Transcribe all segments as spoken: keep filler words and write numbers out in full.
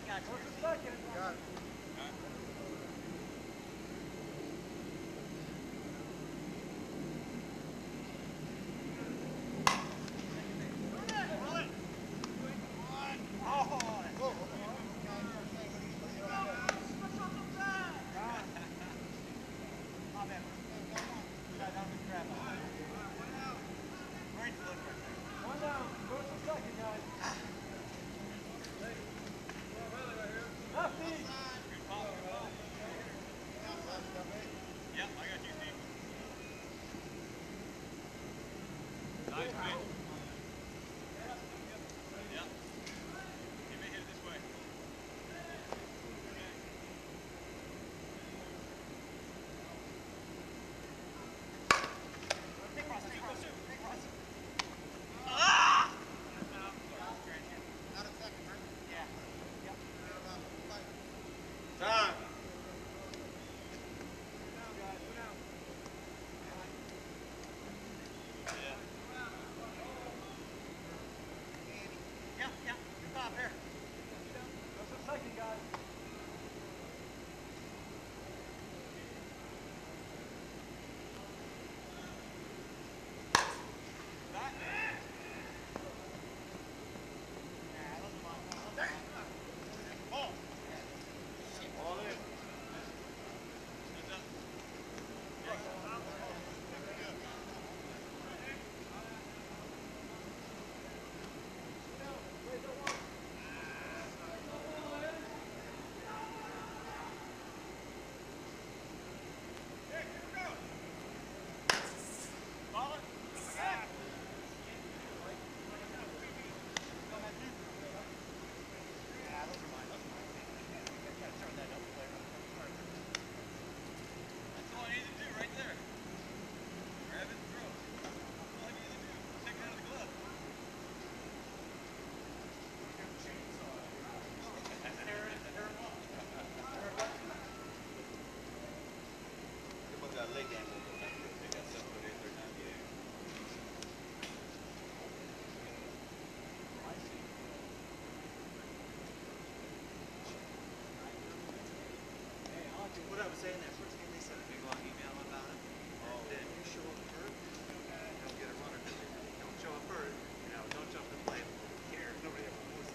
What I was saying, that first game they sent a big long email about it. And then you show up hurt, don't get a runner. Don't show up hurt, you know, don't jump in play. Who cares? Nobody ever knows.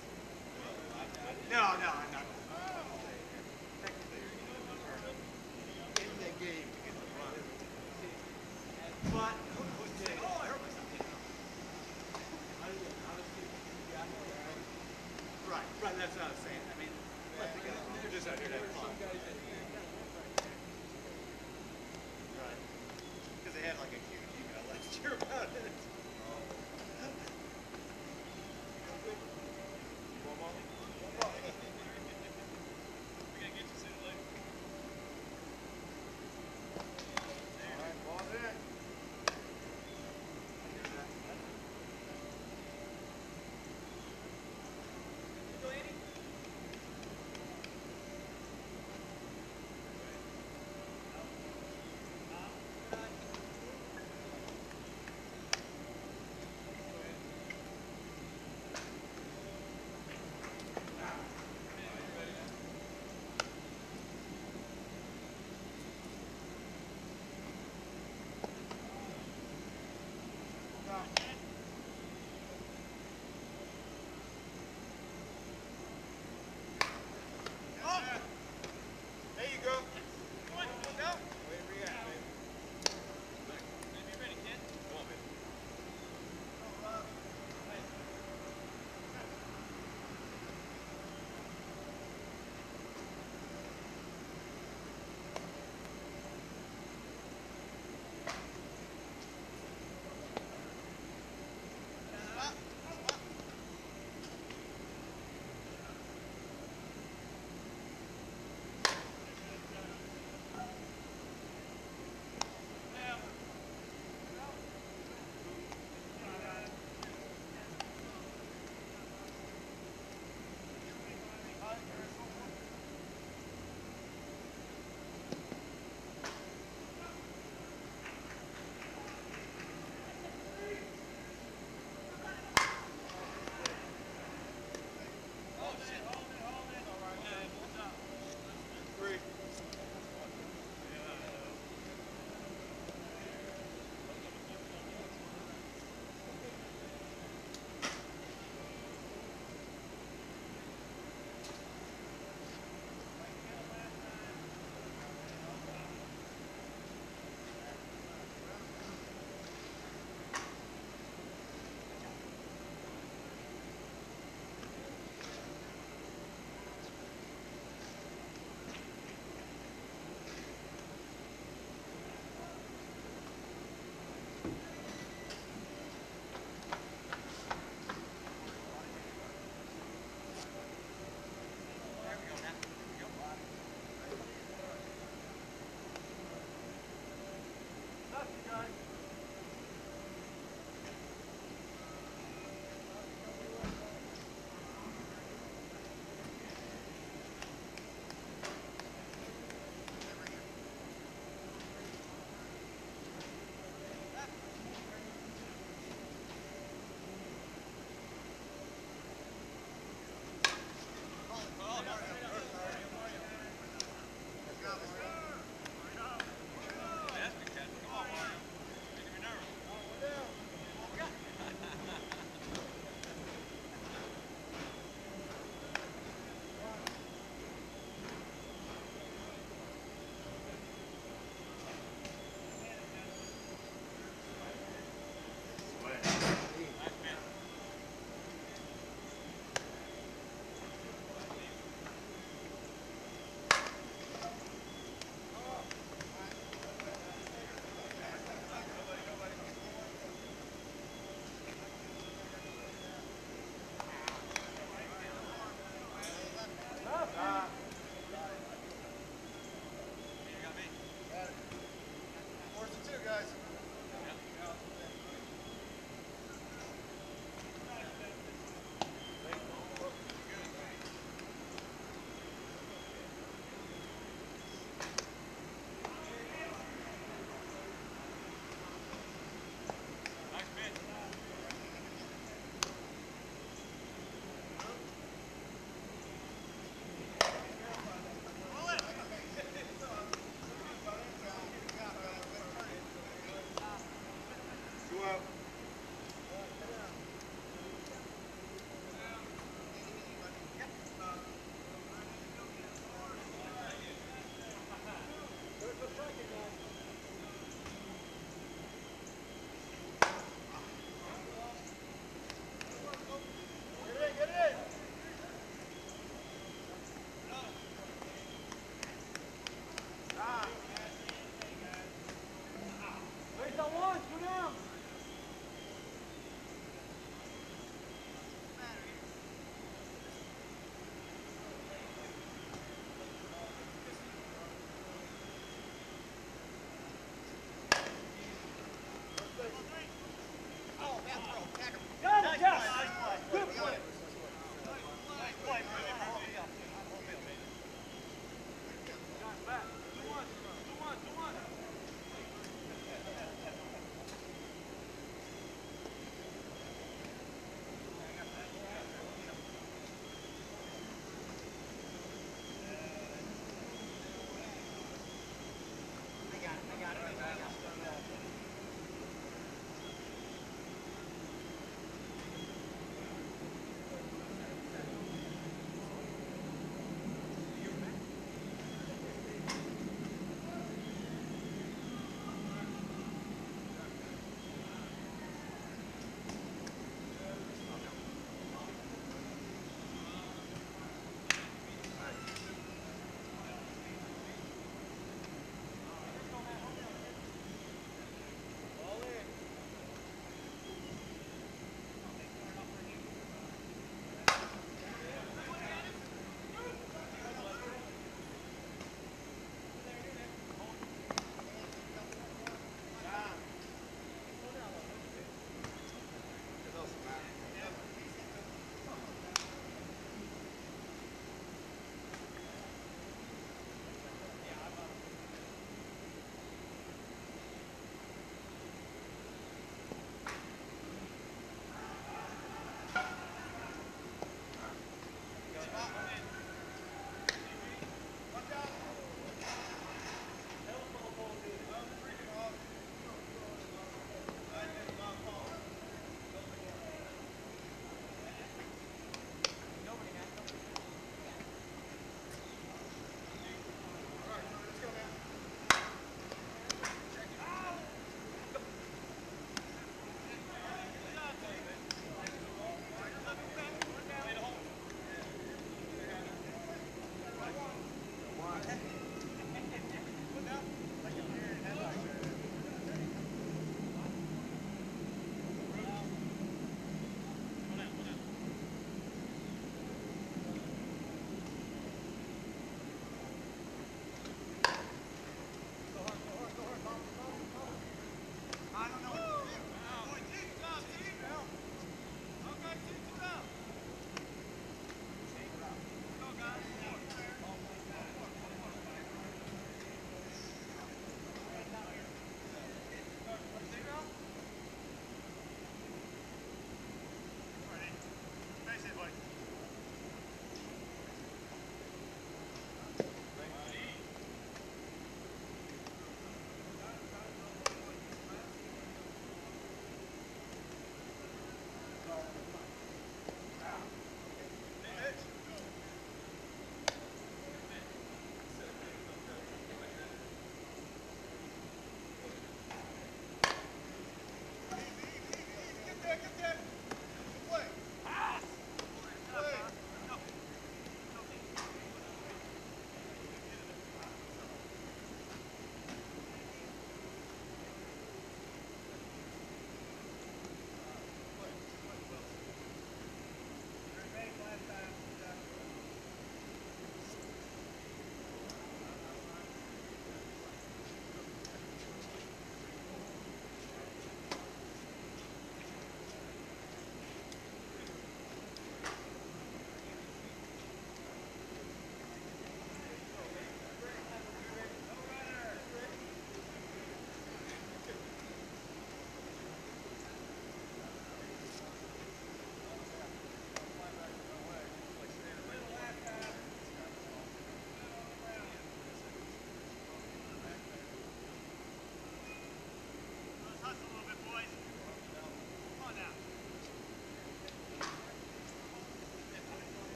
No, no, I'm not. Technically, you know, in the game to get the run. But, who did? Oh, I hurt myself. Right, right, that's what I was saying. I mean, let the guys know. They're just out here to have fun. Right. Because they had like a huge email last year about it. That's good catch. Come on, Mario.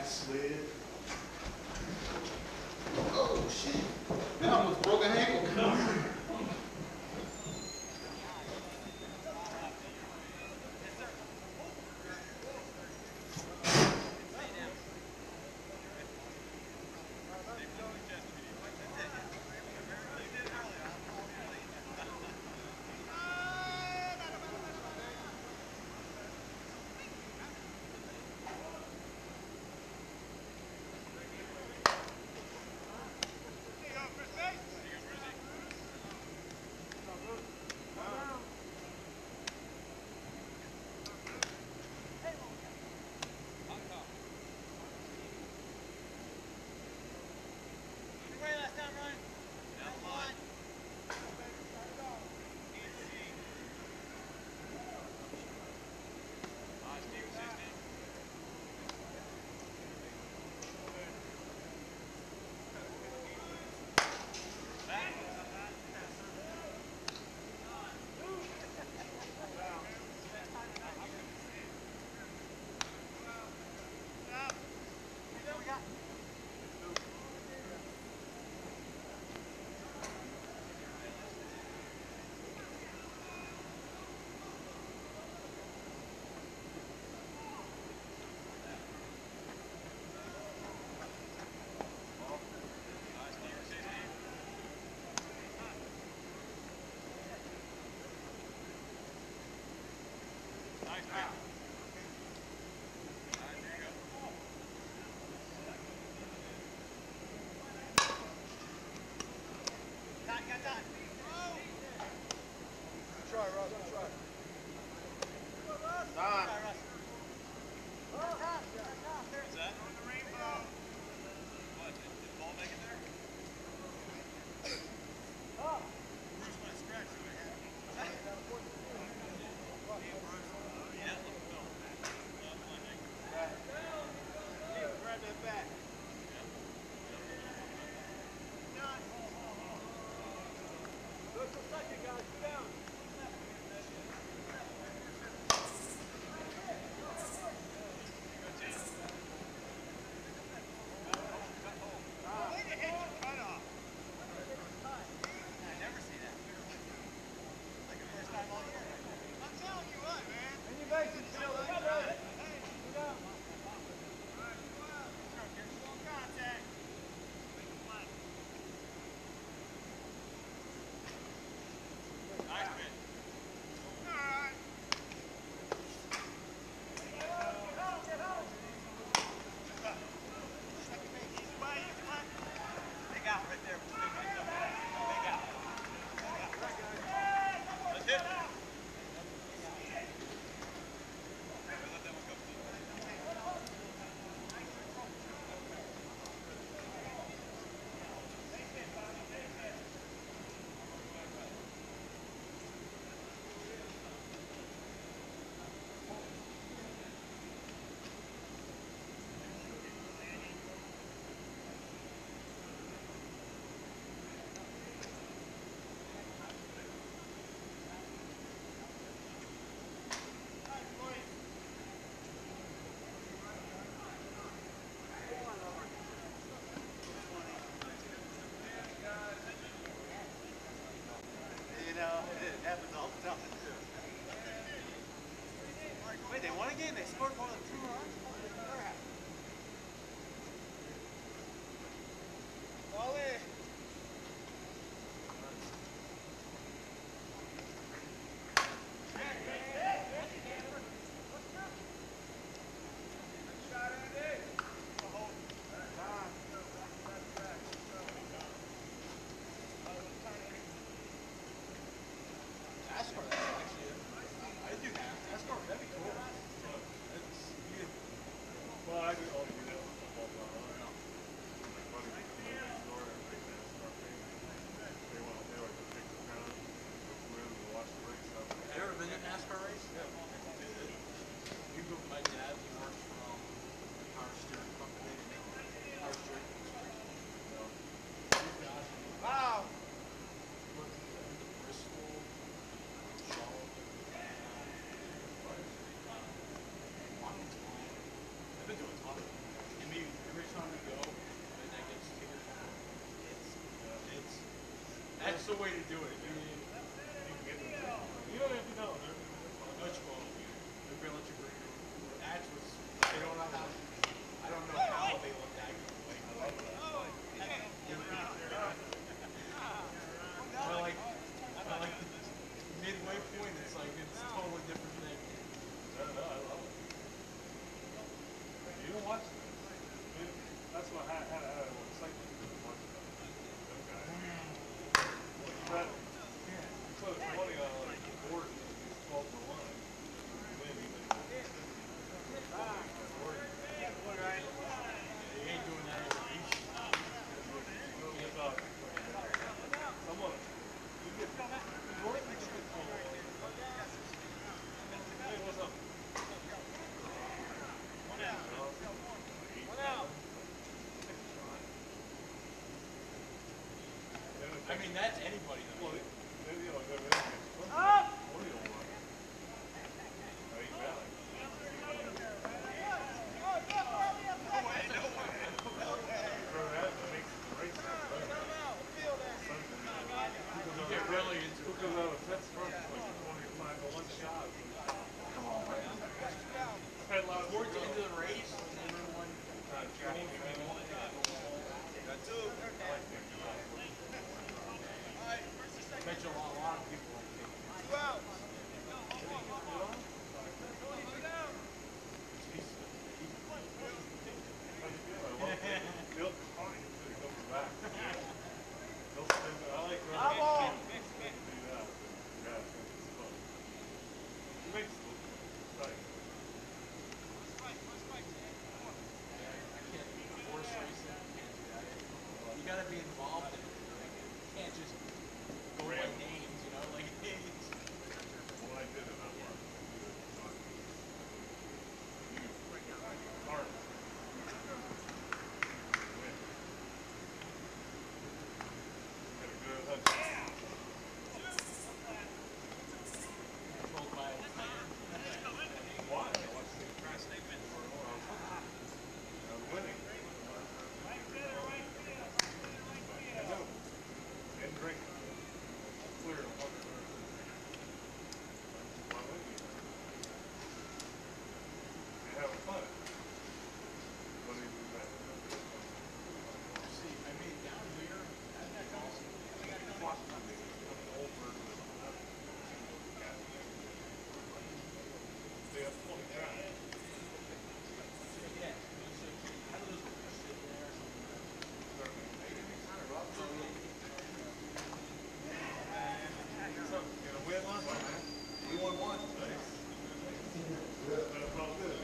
slid. Oh shit. Man, I almost broke an ankle. That's the way to do it. You, you can get them. You don't have to know. They're much more. They're relative to that's what's. They don't know how. I don't know how they look at you. Like, I love that. I like. I like the midway point. It's like it's a totally different thing. I don't know. I love it. You don't watch this. That's what I had. I was excited to watch that. But, yeah, so it's funny on like the board is twelve to one. You win even. You ain't doing that every week. You thought, someone, you get, the board is a good call. Hey, what's up? One out. One out. I mean, that's anybody. Though. Well, maybe I'll go there. Up! What do you want? Are you back? You get really into it. Who comes out of Ted's front like twenty-five to one shot? Come on, man. Towards the end of the race, everyone got two. I bet you a lot, a lot of people like it. Two out. You gotta be involved in it. You can't just go by names, you know, like it's well I did it that one. Hard. Gotta go ahead. Controlled by a man. Why? I watched the press statement for a while. I was winning. And drink. Clear of water. Why would you? You're having fun. What do you do that? See, I made down here. I got awesome. I got to watch something. The old version of that. They have twenty grand. Yeah. How do those sit there? Certainly. Kind of rough. We won one. Nice. That felt good.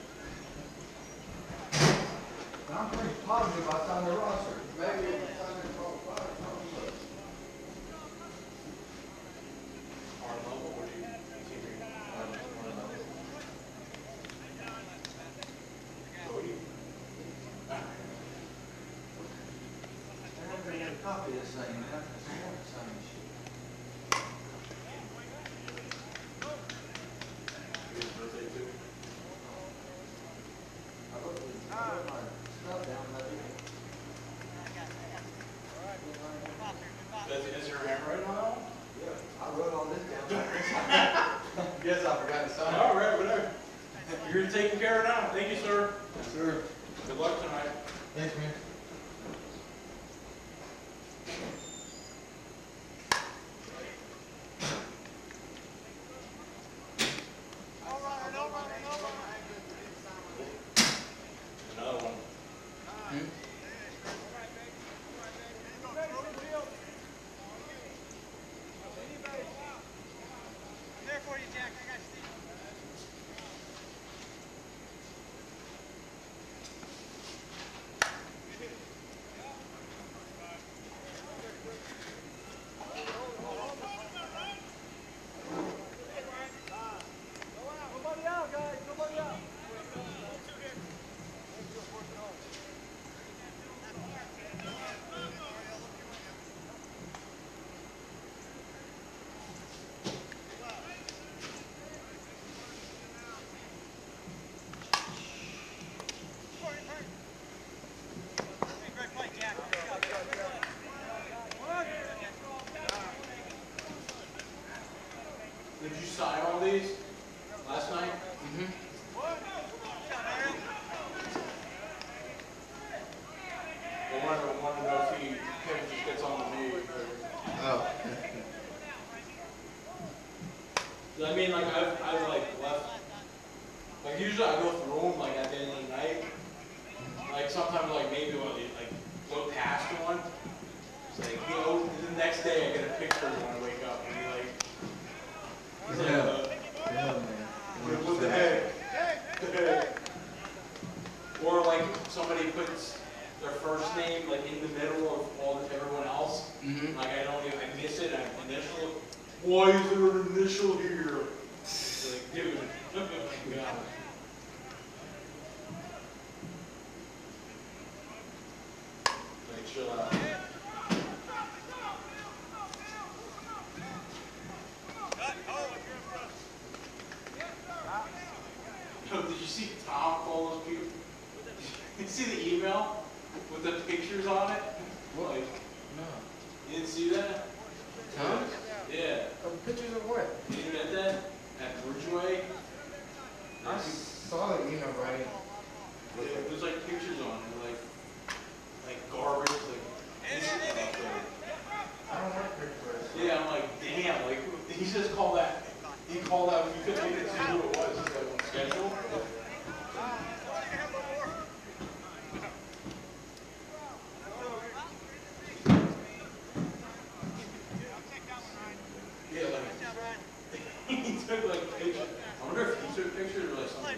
I'm pretty positive I signed the roster. Maybe if I signed it for five, Our level, what do you consider our level? I'm going to get a copy of this thing, man. It's more the same shit. His birthday too? I wrote I wrote my stuff down that day. Is, is your handwriting on that one? Yeah, I wrote all this down. Yes, I forgot to sign. All right, whatever. You're taking care of now. Thank you, sir. Yes, sir. Good luck tonight. Thanks, man. Another one. Hmm? There for you, Jack. I got Steve. Nobody out, guys. Nobody out. sign all these last night? Mm-hmm. I wanted to, wanted to know if he Kevin just gets on the me. Oh. I mean, like I've I've like left. Like usually I go through them like at the end of the night. Like sometimes like maybe when they like go past one. It's like, you know, the next day I get a picture when I wake up and be like, he's like, Yeah. uh, Yeah, man. what, what the heck? Or like somebody puts their first name like in the middle of all the, everyone else. Mm-hmm. Like I don't even, I miss it, I initial. Why is there an initial here? It's like, dude, yeah. Like, chill out. Yo, did you see Tom call those people? Did you see the email with the pictures on it? What? Like, No. you didn't see that? Huh? Yeah. Oh, pictures of what? You didn't get that? At Bridgeway? I saw the email, right? Yeah, there's like pictures on it, like, like garbage, like, stuff. I don't like pictures. Yeah, I'm like, damn, like, he just called that, he called that, you couldn't even see who it was, it's like on schedule. Yeah, like, he took like pictures. I wonder if he took pictures or like something.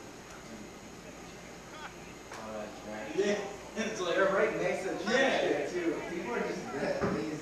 Oh, that's right. Yeah, it's like, They're right next to each other, Yeah. too. People are just that lazy.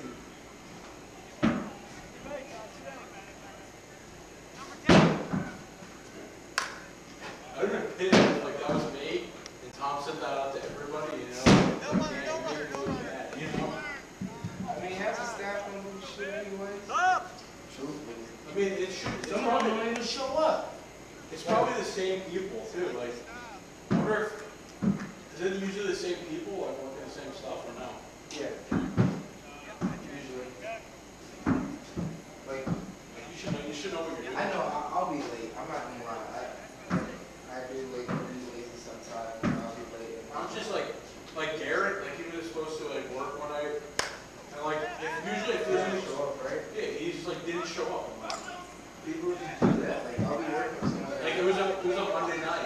I would have pissed if like that was me, and Tom sent that out to everybody, you know? Like, man, you made me look bad, you know? I mean, half the staff don't do shit anyways. Truthfully. I mean, it should, it's Some of them probably, don't even show up. it's probably the same people too, like, I wonder if, is it usually the same people, like, working the same stuff or no? Yeah. Usually. Like, Like, you should know, you should know what you're doing. I know I- I'll be late. I'm not gonna lie. I, I do late, I'm lazy sometimes. I'll be late. I'm just like, like Garrett, like he was supposed to like work one night, and like, if, usually if Doesn't there's, show up, right? yeah, he just like didn't show up. People just do that. Like, I'll be working with someone. Like, it was a, it was a Monday night.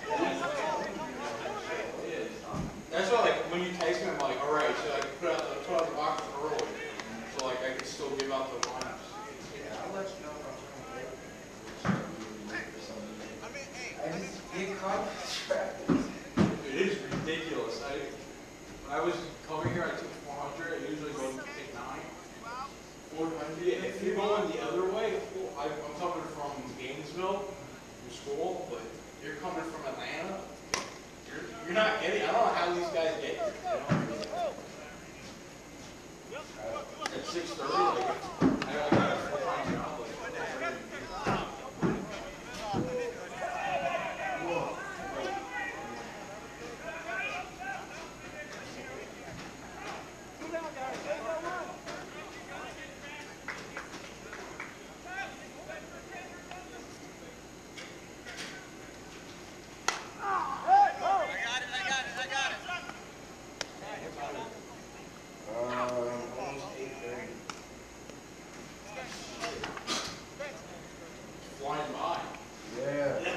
Yeah. That's why, like, when you text me, I'm like, all right, so I can put out the, put out the box early, so like I can still give out the lineups. Yeah, I'll let you know if I'm trying to work for something. I just get caught in traffic. It is ridiculous. I, when I was coming here, I took four hundred. I usually go to take nine. four hundred? Yeah, if you're going the other way, well, I, I'm coming from Gainesville, from school, but you're coming from Atlanta. You're, you're not getting. I don't know how these guys get here. You know? At six thirty, like, I got a full-time job. Like, Um, almost eight thirty. flying by. Yeah.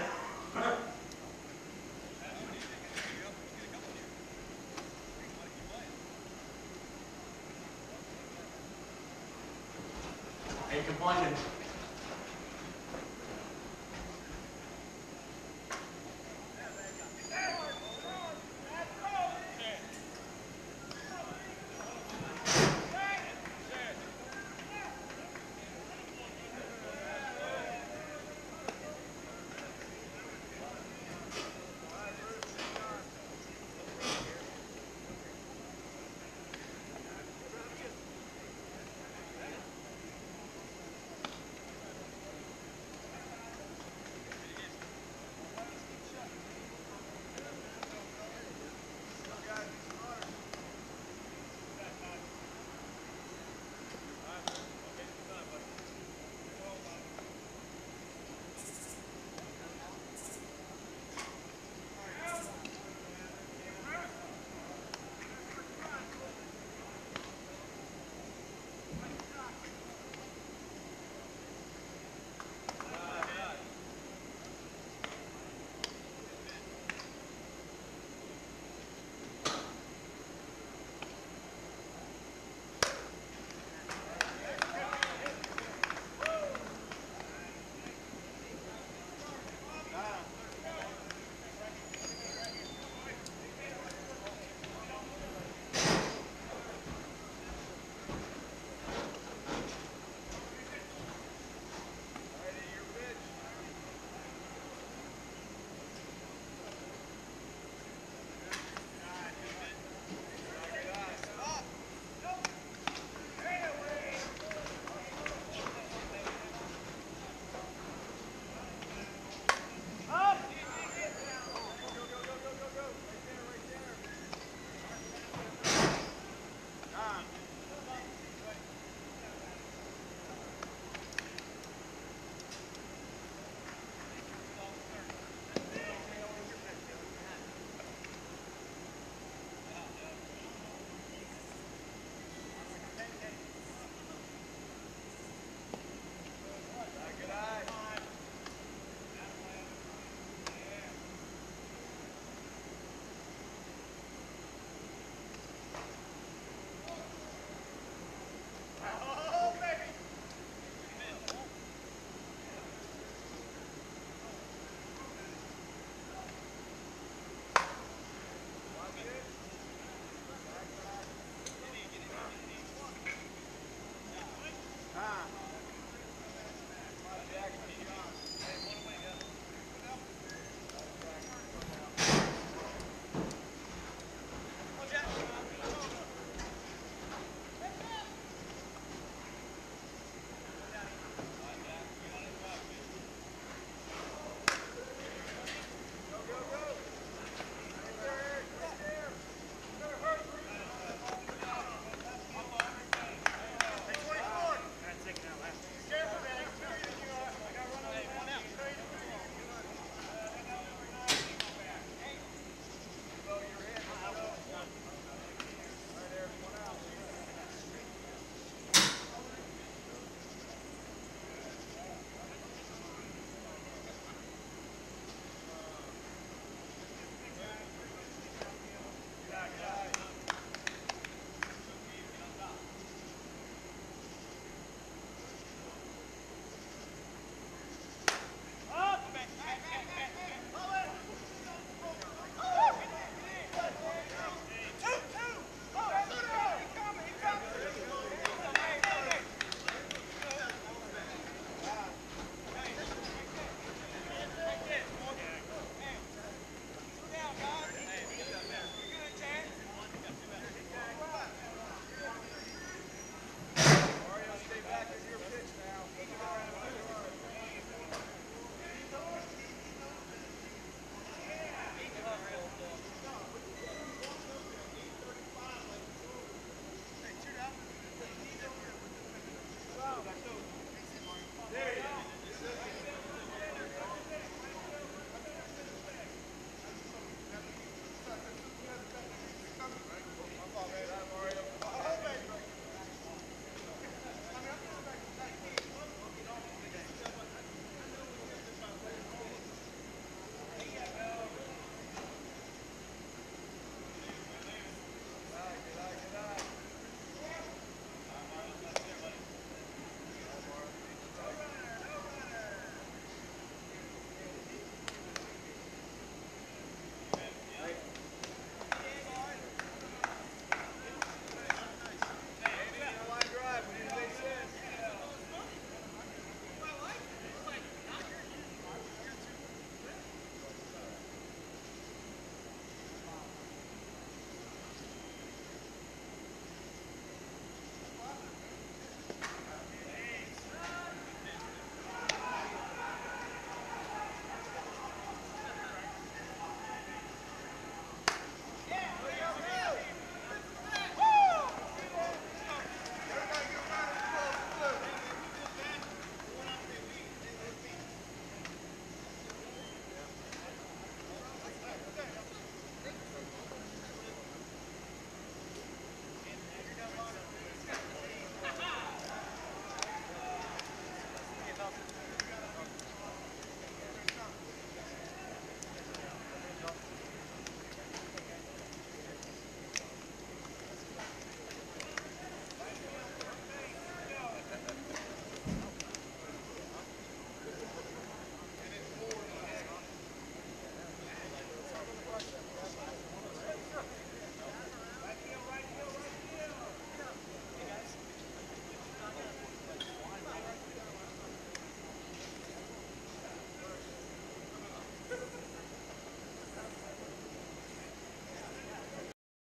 Ain't complaining.